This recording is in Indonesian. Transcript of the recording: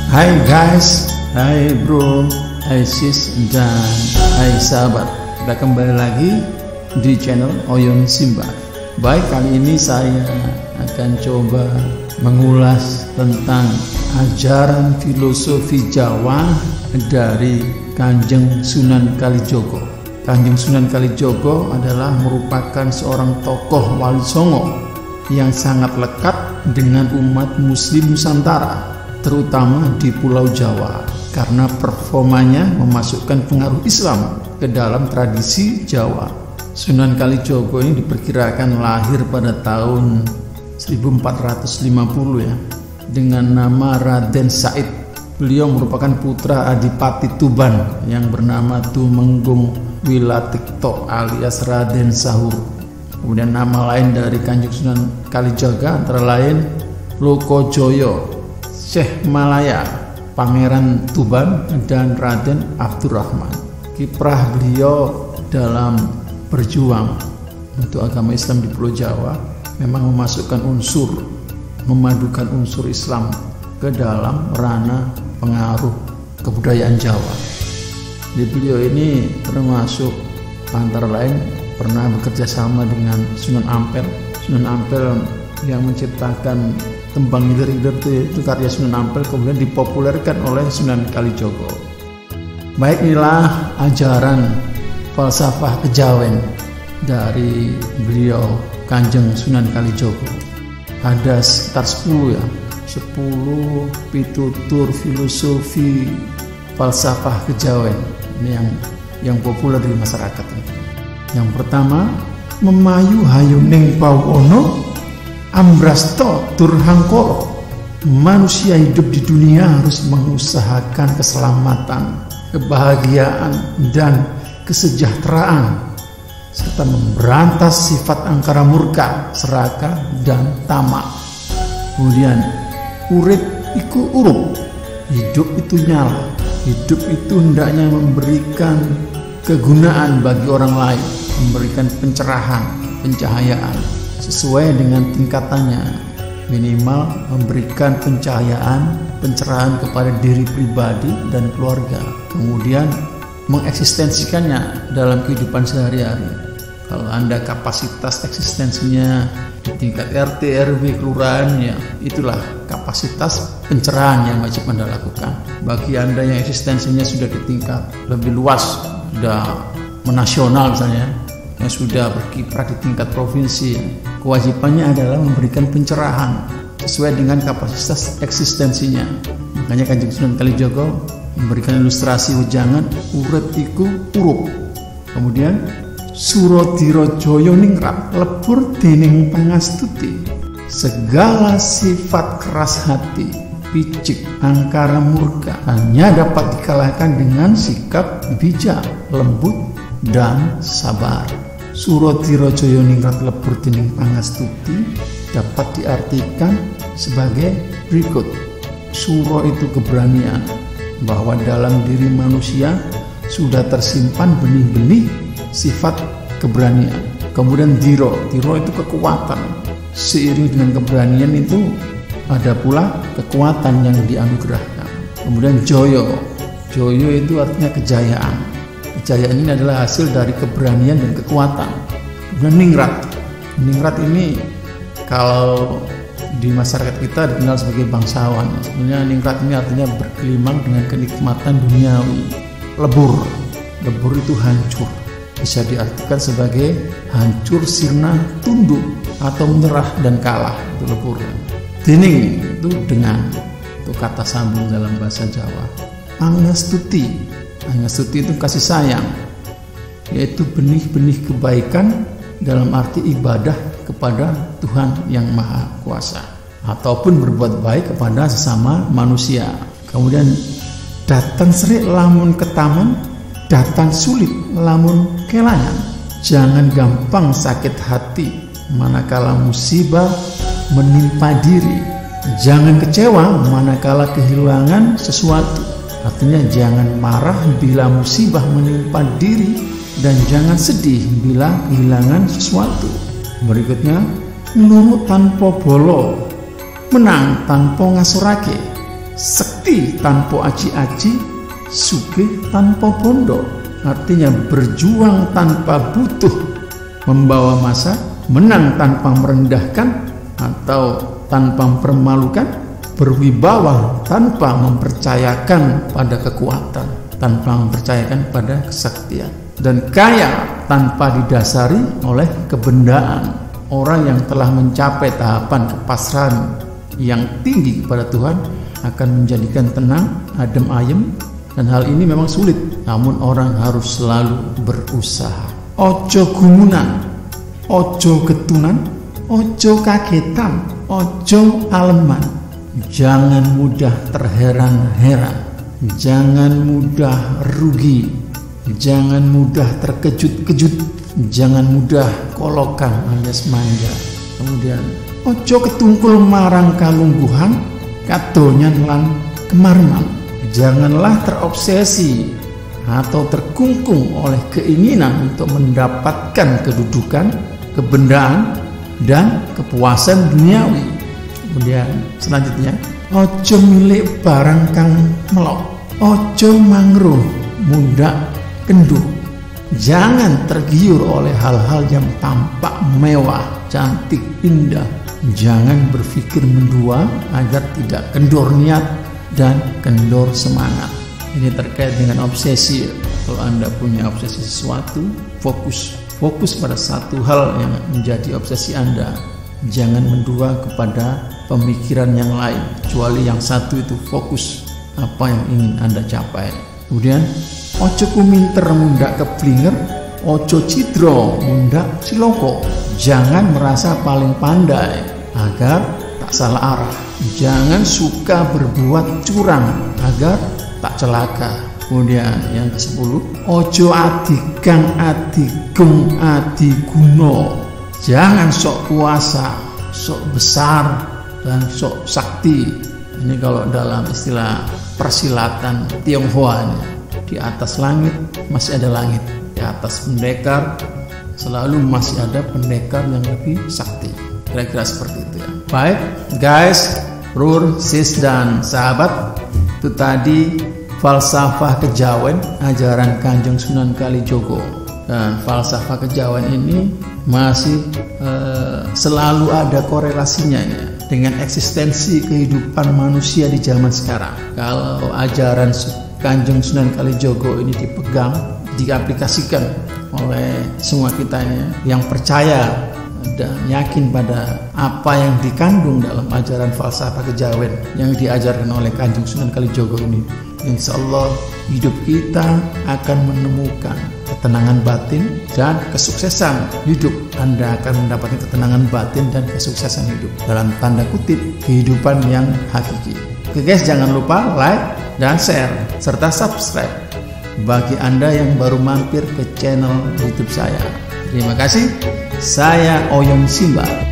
Hai guys, hai bro, hai sis, dan hai sahabat. Kita kembali lagi di channel Oyon Simba. Baik, kali ini saya akan coba mengulas tentang ajaran filosofi Jawa dari Kanjeng Sunan Kalijogo. Kanjeng Sunan Kalijogo adalah merupakan seorang tokoh Wali Songo yang sangat lekat dengan umat muslim Nusantara, terutama di Pulau Jawa, karena performanya memasukkan pengaruh Islam ke dalam tradisi Jawa. Sunan Kalijogo ini diperkirakan lahir pada tahun 1450 ya, dengan nama Raden Said. Beliau merupakan putra Adipati Tuban yang bernama Tumenggung Wilatikto alias Raden Sahur. Kemudian nama lain dari Kanjeng Sunan Kalijogo antara lain Lokojoyo, Syekh Malaya, Pangeran Tuban, dan Raden Abdurrahman. Kiprah beliau dalam berjuang untuk agama Islam di Pulau Jawa memang memadukan unsur Islam ke dalam ranah pengaruh kebudayaan Jawa. Di beliau ini termasuk antara lain pernah bekerja sama dengan Sunan Ampel. Sunan Ampel yang menciptakan tembang hilir-hilir itu karya Sunan Ampel, kemudian dipopulerkan oleh Sunan Kalijogo. Baik, inilah ajaran falsafah kejawen dari beliau Kanjeng Sunan Kalijogo. Ada sekitar 10 pitutur filosofi falsafah kejawen ini yang populer di masyarakat ini. Yang pertama, memayu hayuning pawono ambrasto turhangkolo. Manusia hidup di dunia harus mengusahakan keselamatan, kebahagiaan, dan kesejahteraan, serta memberantas sifat angkara murka, serakah, dan tamak. Kemudian, urip iku urup, hidup itu nyala. Hidup itu hendaknya memberikan kegunaan bagi orang lain, memberikan pencerahan, pencahayaan sesuai dengan tingkatannya. Minimal memberikan pencerahan kepada diri pribadi dan keluarga, kemudian mengeksistensikannya dalam kehidupan sehari-hari. Kalau Anda kapasitas eksistensinya di tingkat RT, RW, kelurahan, ya itulah kapasitas pencerahan yang wajib Anda lakukan. Bagi Anda yang eksistensinya sudah di tingkat lebih luas, sudah menasional misalnya, yang sudah berkiprah di tingkat provinsi, kewajibannya adalah memberikan pencerahan sesuai dengan kapasitas eksistensinya. Makanya Kanjeng Sunan Kalijogo memberikan ilustrasi wejangan urip iku urup. Kemudian Surodiro Joyo ningrat lebur dening pangastuti. Segala sifat keras hati, picik, angkara murka hanya dapat dikalahkan dengan sikap bijak, lembut, dan sabar. Surodiro Joyo ningrat lebur dening pangastuti dapat diartikan sebagai berikut. Suro itu keberanian, bahwa dalam diri manusia sudah tersimpan benih-benih sifat keberanian. Kemudian diro itu kekuatan. Seiring dengan keberanian itu ada pula kekuatan yang dianugerahkan. Kemudian joyo itu artinya kejayaan. Kejayaan ini adalah hasil dari keberanian dan kekuatan. Kemudian ningrat ini kalau di masyarakat kita dikenal sebagai bangsawan. Sebenarnya ningrat ini artinya bergelimang dengan kenikmatan duniawi. Lebur itu hancur, bisa diartikan sebagai hancur, sirna, tunduk, atau menyerah dan kalah. Itu lebur. Dening itu dengan, itu kata sambung dalam bahasa Jawa. Pangastuti itu kasih sayang, yaitu benih-benih kebaikan dalam arti ibadah kepada Tuhan yang Maha Kuasa, ataupun berbuat baik kepada sesama manusia. Kemudian datang serik lamun ketaman, datang sulit lamun kelangan. Jangan gampang sakit hati manakala musibah menimpa diri. Jangan kecewa manakala kehilangan sesuatu. Artinya jangan marah bila musibah menimpa diri, dan jangan sedih bila kehilangan sesuatu. Berikutnya, nurut tanpa bolo, menang tanpa ngasurake. sekti tanpa aji-aji, sugih tanpa bondo. Artinya berjuang tanpa butuh membawa massa, menang tanpa merendahkan atau tanpa mempermalukan, berwibawa tanpa mempercayakan pada kekuatan, tanpa mempercayakan pada kesaktian, dan kaya tanpa didasari oleh kebendaan. Orang yang telah mencapai tahapan kepasrahan yang tinggi kepada Tuhan akan menjadikan tenang, adem ayem, dan hal ini memang sulit, namun orang harus selalu berusaha. Ojo gumunan, ojo getunan, ojo kagetan, ojo aleman. Jangan mudah terheran-heran, jangan mudah rugi, jangan mudah terkejut-kejut, jangan mudah kolokan alias manja. Kemudian ojo ketungkul marang kalungguhan, kadonyan lan kemarman. Janganlah terobsesi atau terkungkung oleh keinginan untuk mendapatkan kedudukan, kebendaan, dan kepuasan duniawi. Kemudian selanjutnya, ojo milik barang kang melok, ojo mangruh mundak kenduh. Jangan tergiur oleh hal-hal yang tampak mewah, cantik, indah. Jangan berpikir mendua agar tidak kendor niat dan kendor semangat. Ini terkait dengan obsesi. Kalau Anda punya obsesi sesuatu, fokus pada satu hal yang menjadi obsesi Anda. Jangan mendua kepada pemikiran yang lain, kecuali yang satu itu fokus apa yang ingin Anda capai. Kemudian ojo kuminter mundak keblinger, ojo cidro mundak ciloko. Jangan merasa paling pandai agar tak salah arah. Jangan suka berbuat curang agar tak celaka. Kemudian yang ke-10, ojo adigang adigung adiguno. Jangan sok kuasa, sok besar, dan sok sakti. Ini kalau dalam istilah persilatan Tionghoa, di atas langit masih ada langit, di atas pendekar selalu masih ada pendekar yang lebih sakti. Kira-kira seperti itu ya. Baik guys, Brur, sis, dan sahabat, itu tadi falsafah kejawen, ajaran Kanjeng Sunan Kalijogo. Dan falsafah kejawen ini masih selalu ada korelasinya ya, dengan eksistensi kehidupan manusia di zaman sekarang. Kalau ajaran Kanjeng Sunan Kalijogo ini dipegang, diaplikasikan oleh semua kita yang percaya dan yakin pada apa yang dikandung dalam ajaran falsafah kejawen yang diajarkan oleh Kanjeng Sunan Kalijogo ini, insya Allah hidup kita akan menemukan ketenangan batin dan kesuksesan hidup. Anda akan mendapatkan ketenangan batin dan kesuksesan hidup, dalam tanda kutip kehidupan yang hakiki. Oke guys, jangan lupa like dan share serta subscribe bagi Anda yang baru mampir ke channel YouTube saya. Terima kasih. Saya Oyong Simba.